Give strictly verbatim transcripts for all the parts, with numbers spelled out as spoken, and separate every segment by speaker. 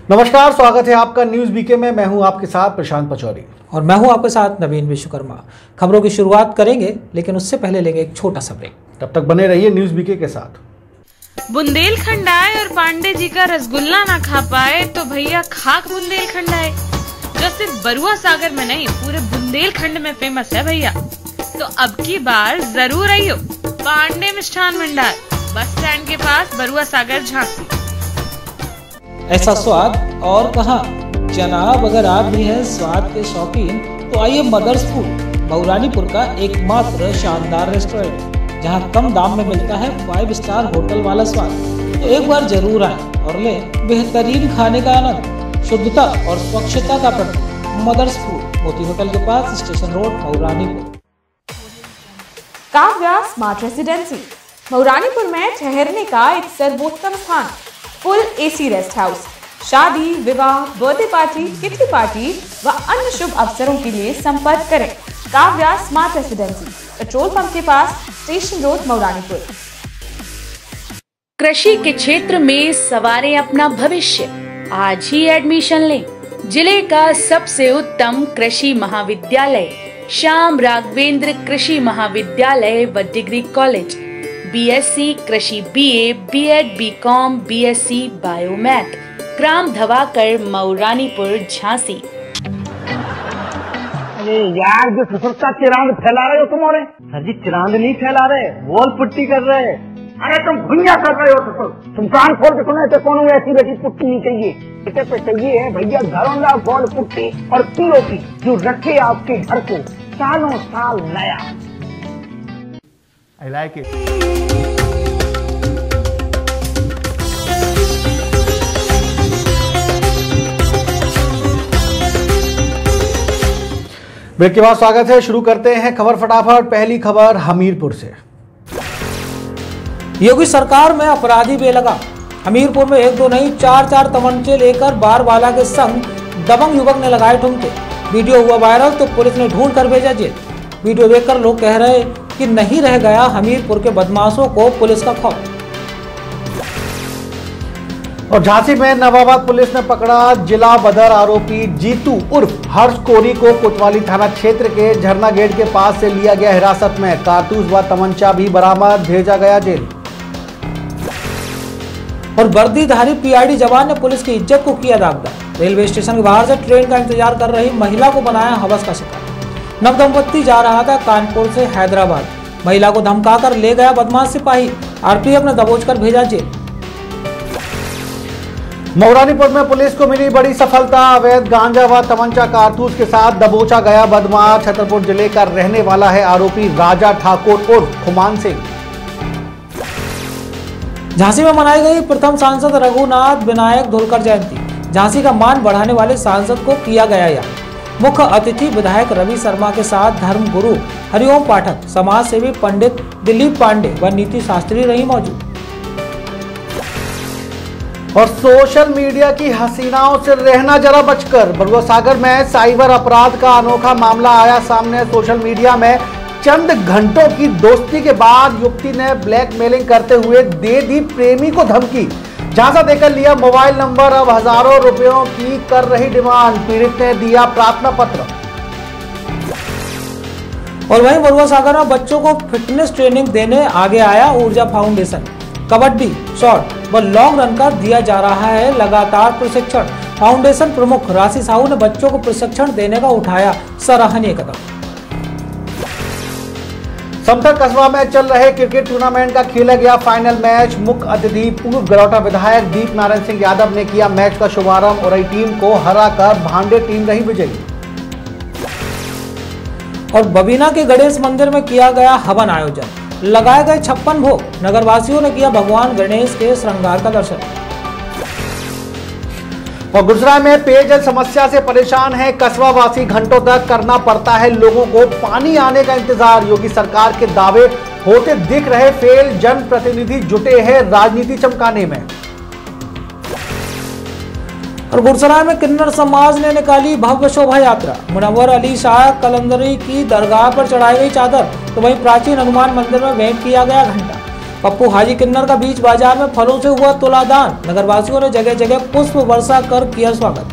Speaker 1: नमस्कार, स्वागत है आपका न्यूज बीके में। मैं हूं आपके साथ प्रशांत पचौरी
Speaker 2: और मैं हूं आपके साथ नवीन विश्वकर्मा। खबरों की शुरुआत करेंगे, लेकिन उससे पहले लेंगे एक छोटा सा ब्रेक।
Speaker 1: तब तक बने रहिए न्यूज बीके के साथ।
Speaker 3: बुंदेलखंड आए और पांडे जी का रसगुल्ला ना खा पाए तो भैया खाक बुंदेलखंड आए, जो सिर्फ बरुआ सागर में नहीं पूरे बुंदेलखंड में फेमस है भैया। तो अब की बार जरूर आइयो पांडे मिष्ठान भंडार, बस स्टैंड के पास, बरुआ सागर, झांसी।
Speaker 2: ऐसा स्वाद और कहाँ जनाब, अगर आप भी हैं स्वाद के शौकीन तो आइए मदर्स फूड, मऊरानीपुर का एकमात्र शानदार रेस्टोरेंट जहां कम दाम में मिलता है फाइव स्टार होटल वाला स्वाद। तो एक बार जरूर आएं और लें बेहतरीन खाने का आनंद। शुद्धता और स्वच्छता का प्रतीक मदर्स फूड, मोती होटल के पास, station road, Mauranipur.
Speaker 4: Kavya smart residency Mauranipur में ठहरने का एक सर्वोत्तम स्थान। फुल एसी रेस्ट हाउस, शादी, विवाह, बर्थडे पार्टी, किटी पार्टी व अन्य शुभ अवसरों के लिए संपर्क करें। Kavya smart residency, petrol pump के पास, स्टेशन रोड, मऊरानीपुर।
Speaker 5: कृषि के क्षेत्र में सवारें अपना भविष्य, आज ही एडमिशन लें। जिले का सबसे उत्तम कृषि महाविद्यालय श्याम राघवेंद्र कृषि महाविद्यालय व डिग्री कॉलेज, बीएससी कृषि, BA, BEd, BCom, BSc biomath, ग्राम धवाकर, मऊरानीपुर, झांसी।
Speaker 6: अरे यार, जो ससुरता चिरांद फैला रहे हो तुम। और सर जी, चिरांद नहीं फैला रहे, वॉल पुट्टी कर रहे। अरे तुम भुइया कर रहे हो ससुर। तुम कान खोल के सुने तो कौन ऐसी वैसी पुट्टी नहीं चाहिए। इसे पे चाहिए है भैया घरौंदा वॉल पुट्टी और पीओपी, जो रखे आपके घर को सालों साल नया।
Speaker 1: I like it. ब्रेक के बाद स्वागत है। शुरू करते हैं खबर फटाफट। पहली खबर हमीरपुर से।
Speaker 2: योगी सरकार में अपराधी बेलगा। हमीरपुर में एक दो नहीं चार चार तमंचे लेकर बारवाला के संग दबंग युवक ने लगाए ठुमके। वीडियो हुआ वायरल तो पुलिस ने ढूंढ कर भेजा जेल। वीडियो देखकर लोग कह रहे कि नहीं रह गया हमीरपुर के बदमाशों को पुलिस का खौफ।
Speaker 1: और झांसी में नवाबाद पुलिस ने पकड़ा जिला बदर आरोपी जीतू उर्फ हर्ष कोरी को। कोतवाली थाना क्षेत्र के झरना गेट के पास से लिया गया हिरासत में। कारतूस व तमंचा भी बरामद, भेजा गया जेल।
Speaker 2: और वर्दीधारी पीआईडी जवान ने पुलिस की इज्जत को किया दागदार। रेलवे स्टेशन के बाहर से ट्रेन का इंतजार कर रही महिला को बनाया हवस का शिकार। नव दंपत्ति जा रहा था कानपुर से हैदराबाद। महिला को धमकाकर ले गया बदमाश सिपाही। आरपीएफ ने दबोचकर भेजा जेल।
Speaker 1: मऊरानीपुर में पुलिस को मिली बड़ी सफलता। अवैध गांजा व तमंचा कारतूस के साथ दबोचा गया बदमाश। छतरपुर जिले का रहने वाला है आरोपी राजा ठाकुर उर्फ खुमान सिंह।
Speaker 2: झांसी में मनाई गई प्रथम सांसद रघुनाथ विनायक धोलकर जयंती। झांसी का मान बढ़ाने वाले सांसद को किया गया याद। मुख्य अतिथि विधायक रवि शर्मा के साथ धर्म गुरु हरिओम पाठक, समाज सेवी पंडित दिलीप पांडे व नीति शास्त्री रही मौजूद।
Speaker 1: और सोशल मीडिया की हसीनाओं से रहना जरा बचकर। बरुआ सागर में साइबर अपराध का अनोखा मामला आया सामने। सोशल मीडिया में चंद घंटों की दोस्ती के बाद युवती ने ब्लैकमेलिंग करते हुए दे दी प्रेमी को धमकी। झांसा देकर लिया मोबाइल नंबर, अब हजारों रुपयों की कर रही डिमांड। पीड़ित ने दिया प्रार्थना पत्र।
Speaker 2: और वहीं बरुआ सागर में बच्चों को फिटनेस ट्रेनिंग देने आगे आया ऊर्जा फाउंडेशन। कबड्डी, शॉर्ट व लॉन्ग रन का दिया जा रहा है लगातार प्रशिक्षण। फाउंडेशन प्रमुख राशि साहू ने बच्चों को प्रशिक्षण देने का उठाया सराहनीय कदम।
Speaker 1: समथर कस्बा में चल रहे क्रिकेट टूर्नामेंट का खेला गया फाइनल मैच। मुख्य अतिथि पूर्व गरौटा विधायक दीप नारायण सिंह यादव ने किया मैच का शुभारंभ और टीम को हराकर भांडे टीम रही विजयी।
Speaker 2: और बबीना के गणेश मंदिर में किया गया हवन आयोजन। लगाए गए छप्पन भोग। नगरवासियों ने किया भगवान गणेश के श्रृंगार का दर्शन।
Speaker 1: और गुजरात में पेयजल समस्या से परेशान है कस्बा वासी। घंटों तक करना पड़ता है लोगों को पानी आने का इंतजार। योगी सरकार के दावे होते दिख रहे फेल। जनप्रतिनिधि जुटे हैं राजनीति चमकाने में।
Speaker 2: और गुरसराय में किन्नर समाज ने निकाली भव्य शोभा यात्रा। मुनव्वर अली शाह कलंदरी की दरगाह पर चढ़ाई गई चादर, तो वहीं प्राचीन हनुमान मंदिर में भेंट किया गया घंटा। पप्पू हाजी किन्नर का बीच बाजार में फलों से हुआ तुलादान। नगरवासियों ने जगह जगह पुष्प वर्षा कर किया स्वागत।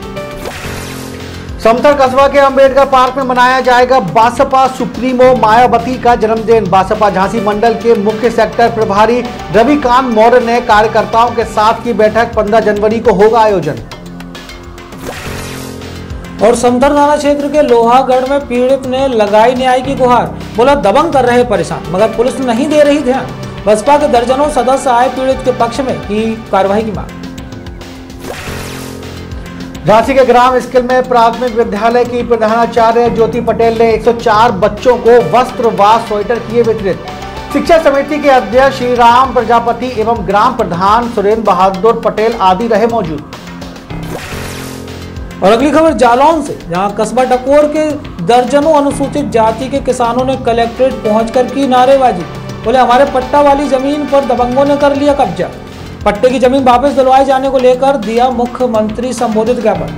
Speaker 1: समथर कस्बा के अंबेडकर पार्क में मनाया जाएगा बसपा सुप्रीमो मायावती का जन्मदिन। बसपा झांसी मंडल के मुख्य सेक्टर प्रभारी रविकांत मौर्य ने कार्यकर्ताओं के साथ की बैठक। पंद्रह जनवरी को होगा आयोजन।
Speaker 2: और समथर थाना क्षेत्र के लोहागढ़ में पीड़ित ने लगाई न्याय की गुहार। बोला दबंग कर रहे परेशान, मगर पुलिस नहीं दे रही ध्यान। बसपा के दर्जनों सदस्य आए पीड़ित के पक्ष में की कार्रवाई की मांग।
Speaker 1: झांसी के ग्राम स्किल में प्राथमिक विद्यालय की प्रधानाचार्य ज्योति पटेल ने एक सौ चार बच्चों को वस्त्र व स्वेटर किए वितरित। शिक्षा समिति के अध्यक्ष श्री राम प्रजापति एवं ग्राम प्रधान सुरेंद्र बहादुर पटेल आदि रहे मौजूद।
Speaker 2: और अगली खबर जालौन से, जहां कस्बा डकोर के दर्जनों अनुसूचित जाति के किसानों ने कलेक्ट्रेट पहुंचकर की नारेबाजी। बोले हमारे पट्टा वाली जमीन पर दबंगों ने कर लिया कब्जा। पट्टे की जमीन वापस दिलवाए जाने को लेकर दिया मुख्यमंत्री संबोधित ज्ञापन।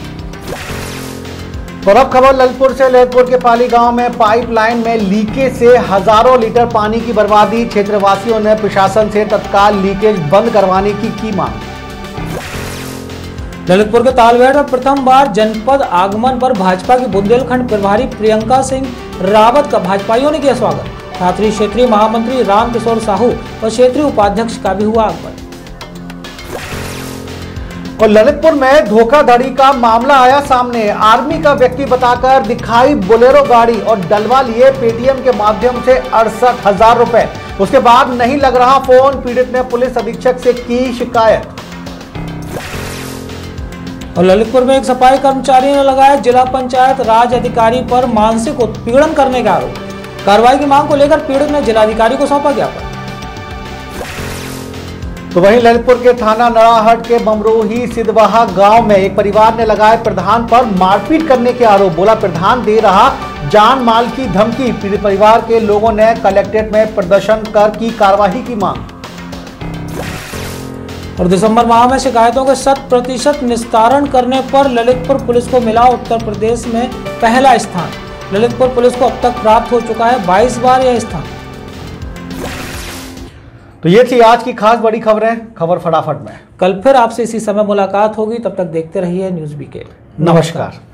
Speaker 1: और अब खबर ललितपुर से। ललितपुर के पाली गांव में पाइपलाइन में लीकेज से हजारों लीटर पानी की बर्बादी। क्षेत्रवासियों ने प्रशासन से तत्काल लीकेज बंद करवाने की की मांग।
Speaker 2: ललितपुर के तालबेड़ में प्रथम बार जनपद आगमन पर भाजपा की बुंदेलखंड प्रभारी प्रियंका सिंह रावत का भाजपाइयों ने किया स्वागत। साथ ही क्षेत्रीय महामंत्री रामकिशोर साहू और क्षेत्रीय उपाध्यक्ष का भी हुआ आगमन।
Speaker 1: और ललितपुर में धोखाधड़ी का मामला आया सामने। आर्मी का व्यक्ति बताकर दिखाई बोलेरो गाड़ी और डलवा लिए पेटीएम के माध्यम से अड़सठ हजार रुपए। उसके बाद नहीं लग रहा फोन। पीड़ित ने पुलिस अधीक्षक से की शिकायत।
Speaker 2: और ललितपुर में एक सफाई कर्मचारी ने लगाया जिला पंचायत राज अधिकारी पर मानसिक उत्पीड़न करने का आरोप। कार्रवाई की मांग को लेकर पीड़ित ने जिलाधिकारी को सौंपा ज्ञापन।
Speaker 1: तो वहीं ललितपुर के थाना नड़ाहट के बमरोही सिद्धवाहा गांव में एक परिवार ने लगाए प्रधान पर मारपीट करने के आरोप। बोला प्रधान दे रहा जान माल की धमकी। पीड़ित परिवार के लोगों ने कलेक्ट्रेट में प्रदर्शन कर की कार्रवाई की मांग।
Speaker 2: और दिसंबर माह में शिकायतों के शत प्रतिशत निस्तारण करने पर ललितपुर पुलिस को मिला उत्तर प्रदेश में पहला स्थान। ललितपुर पुलिस को अब तक प्राप्त हो चुका है बाईस बार यह स्थान।
Speaker 1: तो ये थी आज की खास बड़ी खबरें। खबर फटाफट में।
Speaker 2: कल फिर आपसे इसी समय मुलाकात होगी, तब तक देखते रहिए न्यूज़ बीके।
Speaker 1: नमस्कार।